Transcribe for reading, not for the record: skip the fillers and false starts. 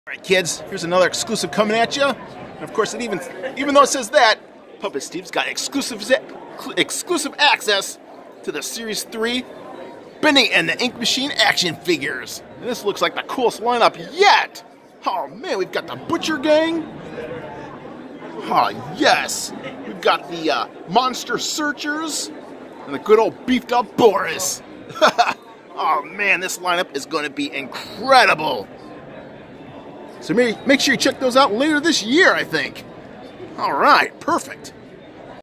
Alright kids, here's another exclusive coming at you. And of course, even though it says that, Puppet Steve's got exclusive access to the Series 3 Bendy and the Ink Machine action figures. And this looks like the coolest lineup yet! Oh man, we've got the Butcher Gang. Oh yes! We've got the Monster Searchers and the good old beefed up Boris. Oh man, this lineup is going to be incredible. So make sure you check those out later this year, I think. All right, perfect.